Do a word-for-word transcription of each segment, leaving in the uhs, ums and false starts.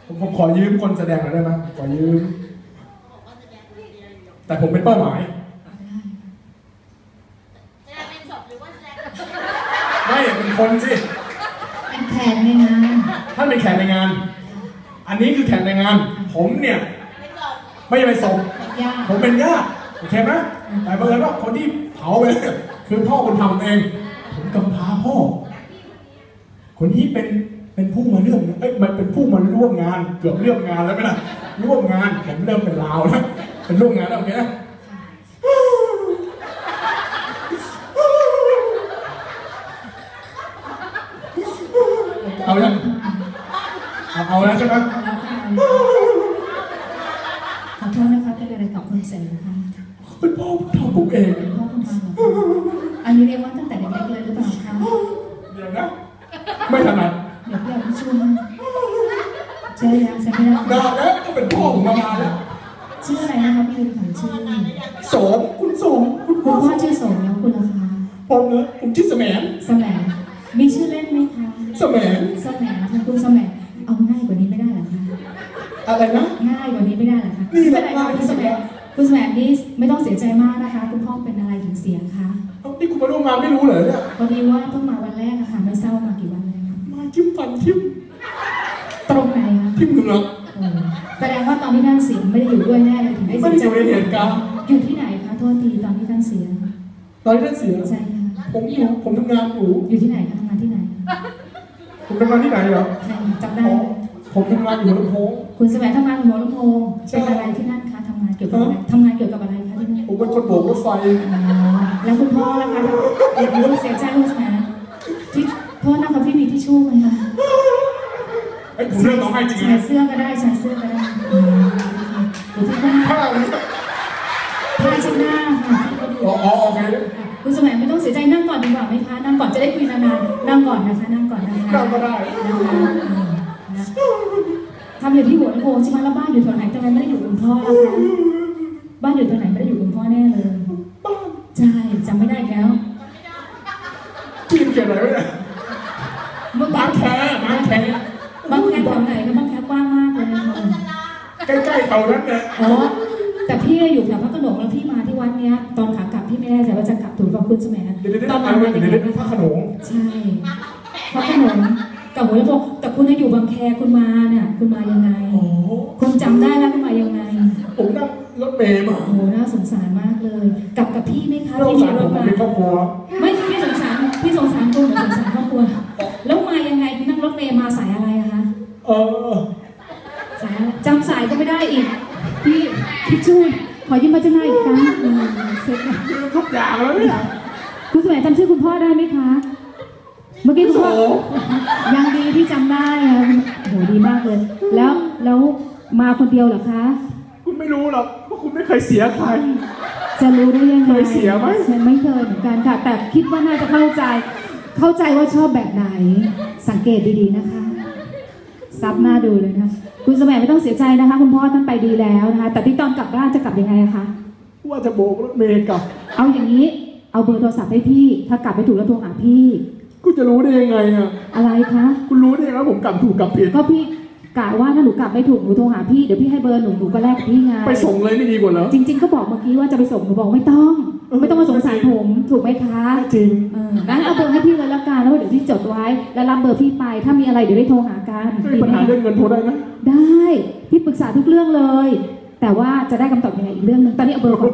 ผมผมขอยืมคนแสดงหน่อยได้ไหมขอยืมแต่ผมเป็นเป้าหมายไม่เป็นคนสิเป็นแขกในงานท่านเป็นแขกในงานอันนี้คือแขกในงานผมเนี่ยไม่ใช่เป็นศพผมเป็นญาติโอเคไหมแต่บังเอิญว่าคนที่เผาไปคือพ่อคนทำเองผมกำพร้าพ่อคนนี้เป็นเป็นผู้มาเรื่องเอ้ยมันเป็นผู้มาร่วมงานเกือบเรื่องงานแล้วไหมล่ะร่วมงานผมเริ่มเป็นลาวแล้วเป็นร่วมงานแล้วโอเคนะเอาแล้วเอาเอาแล้วใช่ไหมขอโทษนะคะเป็นอะไรกับคนเสร็จนะคะเป็นพ่อทำผมเองพ่อคุณทำอันนี้เรียกว่าตั้งแต่เด็กๆเลยหรือเปล่าคะเดี๋ยวนะไม่ถนัดเดี๋ยวพี่เอาไปช่วยเจอยังใช่ไหมล่ะนานแล้วก็เป็นพ่อผมมานานแล้วชื่ออะไรนะคะพี่ของชื่อโสมคุณโสมคุณพ่อชื่อโสมแล้วคุณล่ะคะผมเนอะผมชื่อแสมนแสมนมีชื่อเล่นไหมคะแสมนแสมนคุณแสมนเอาง่ายกว่านี้ไม่ได้หรอคะอะไรนะง่ายกว่านี้ไม่ได้หรอคะนี่เป็นอะไรคุณแสมนคุณแสมนนี่ไม่ต้องเสียใจมากนะคะคุณพ่อเป็นอะไรถึงเสียคะนี่คุณมาร่วมงานไม่รู้เหรอเนี่ยพอดีว่าเพิ่งมาวันแรกอะค่ะไม่เศร้ามากี่วันเลยมาจิ้มฟันจิ้มตรงไหนคะจิ้มเหงือกแสดงว่าตอนที่ท่านเสียไม่ได้อยู่ด้วยแน่เลยถึงได้เสียใจไม่ได้อยู่ในเหตุการณ์อยู่ที่ไหนคะโทษทีตอนที่ท่านเสียตอนที่ท่านเสียใช่ค่ะผมอยู่ผมทำงานอยู่อยู่ที่ไหนคะทำงานที่ไหนผมทำงานที่ไหนเหรอใช่จำได้ผมทำงานอยู่ลำโพงคุณแสวงทำงานอยู่หัวลำโพงเป็นอะไรที่นั่นคะทำงานเกี่ยวกับอะไรทำงานเกี่ยวกับอะไรคะที่นั่นผมเป็นคนโบกรถไฟแล้วคุณพ่อล่ะคะเด็กรู้เสียใจคุณแสวงที่โทษนะคะพี่มีที่ชู้ไหมคะไอ้ผมเรื่องน้องให้จริงใส่เสื้อก็ได้ใส่เสื้อก็ได้อยู่ที่บ้านผ้าผ้าชิ้นหน้าค่ะอ๋อโอเคคุณสมัยไม่ต้องเสียใจนั่งก่อนดีกว่าไหมคะนั่งก่อนจะได้คุยนานๆนั่งก่อนนะคะนั่งก่อนนะคะนั่งก็ได้ทำอยู่ที่หัวลำโพงใช่ไหมแล้วบ้านอยู่แถวไหนทำไมไม่ได้อยู่กับพ่อล่ะคะบ้านอยู่แถวไหนไม่ได้อยู่กับพ่อแน่เลยใช่จำไม่ได้แล้วที่เกิดอะไรไม่ได้บ้านแค่บ้านแค่บ้านแค่แถวไหนก็บ้านแค่กว้างมากเลยใกล้ๆแถวนั้นเนี่ยอ๋อแต่พี่อยู่แถวพระโขนงแล้วพี่มาที่วัดเนี้ยตอนขากลับพี่ไม่แน่ใจว่าจะกลับถูกกับคุณใช่ไหมตอนมาเดี๋ยวเดี๋ยวพระโขนงใช่พระโขนงกับหัวลำโพงแต่คุณอยู่บางแคคุณมาเนี่ยคุณมายังไงคุณจำได้แล้วคุณมายังไงผมนั่งรถเมล์มาโอ้โหน่าสงสารมากเลยกลับกับพี่ไหมคะพี่มีรถมาเป็นครอบครัวไม่พี่สงสารพี่สงสารคุณหรือสงสารครอบครัวแล้วมายังไงคุณนั่งรถเมล์มาสายอะไรอะคะเออสายจำสายก็ไม่ได้อีกพี่พี่ช่วยขอยืมมาจะหน้าอีกครั้งเสร็จทุกอย่างแล้วเนี่ยคุณสมัยจำชื่อคุณพ่อได้ไหมคะเมื่อกี้คุณพ่อยังดีที่จำได้ค่ะโหดีมากเลยแล้วแล้วมาคนเดียวเหรอคะคุณไม่รู้หรอกว่าคุณไม่เคยเสียใครจะรู้ได้ยังไงเคยเสียไหมฉันไม่เคยเหมือนกันค่ะแต่คิดว่าน่าจะเข้าใจเข้าใจว่าชอบแบบไหนสังเกตดีๆนะคะซับหน้าดูเลยนะคุณสมัยไม่ต้องเสียใจนะคะคุณพ่อท่านไปดีแล้วนะคะแต่ที่ตอนกลับบ้านจะกลับยังไงคะว่าจะโบกรถเมล์กลับเอาอย่างนี้เอาเบอร์โทรศัพท์ให้พี่ถ้ากลับไปถูกแล้วโทรหาพี่คุณจะรู้ได้ยังไงอ่ะอะไรคะคุณรู้ได้ยังไงผมกลับถูกกลับผิดก็พี่กะว่าถ้าหนูกลับไม่ถูกหนูโทรหาพี่เดี๋ยวพี่ให้เบอร์หนูหนูก็แลกกับพี่ไงไปส่งเลยไม่ดีกว่าเหรอจริงๆก็บอกเมื่อกี้ว่าจะไปส่งหนูบอกไม่ต้องไม่ต้องมาสงสารผมถูกไหมคะจริงเอองั้นเอาเบอร์ให้พี่เลยละกันแล้วเดี๋ยวพี่จดไว้แล้วรับเบอร์พี่ไปถ้ามีอะไรเดี๋ยวได้โทรหากันมีปัญหาเรื่องเงินโทรได้ไหมได้พี่ปรึกษาทุกเรื่องเลยแต่ว่าจะได้คำตอบยังไงอีกเรื่องนึงตอนนี้เอาเบอร์ก่อน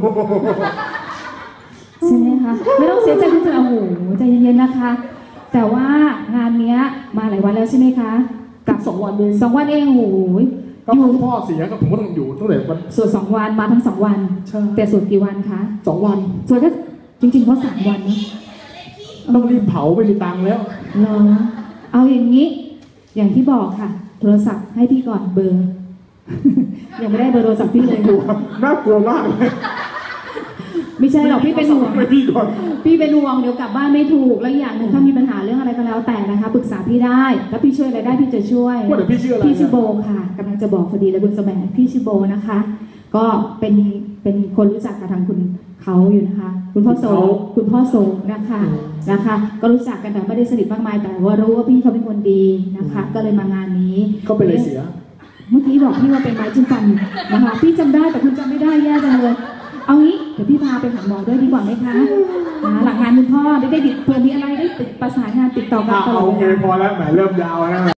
ใช่ไหมคะไม่ต้องเสียใจคุณจะโอ้โหใจเย็นๆนะคะแต่ว่างานนี้มาหลายวันแล้วใช่ไหมคะกับสองวันเองสองวันเองโอ้โหอยู่พ่อเสียกับผมก็ต้องอยู่ตั้งแต่วันส่วนสองวันมาทั้งสองวันแต่ส่วนกี่วันคะสองวันส่วนก็จริงๆเพราะสามวันนะต้องรีบเผาไปมีตังค์แล้วเหรอเอาอย่างนี้อย่างที่บอกค่ะโทรศัพท์ให้พี่ก่อนเบอร์ยังไม่ได้เบอร์โทรศัพท์พี่เลยน่ากลัวมากเลยไม่ใช่หรอกพี่เป็นห่วงพี่ก่อนพี่เป็นห่วงเดี๋ยวกลับบ้านไม่ถูกแล้วอย่างหนึ่งถ้ามีปัญหาเรื่องอะไรก็แล้วแต่นะคะปรึกษาพี่ได้แล้วพี่ช่วยอะไรได้พี่จะช่วยว่าแต่พี่ชื่ออะไรพี่ชื่อโบค่ะกำลังจะบอกพอดีเลยคุณสมัยพี่ชื่อโบนะคะก็เป็นเป็นคนรู้จักกับทางคุณเขาอยู่นะคะคุณพ่อโสคุณพ่อโสนะคะนะคะก็รู้จักกันแต่ไม่ได้สนิทมากมายแต่ว่ารู้ว่าพี่เขาเป็นคนดีนะคะก็เลยมางานนี้ก็เป็นเลยเสียเมื่อกี้บอกพี่ว่าเป็นไม้จิ้มฟันนะคะพี่จำได้แต่คุณจำไม่ได้แย่จังเลยเอางี้เดี๋ยวพี่พาไปหาหมอด้วยดีกว่าไหมคะหลังงานคุณพ่อได้ได้ดิเผื่อมีอะไรได้ติดประสานงานติดต่อกันอ่ะตลอดโอเวเคลาพอแล้วแหมเริ่มยาวแล้วนะ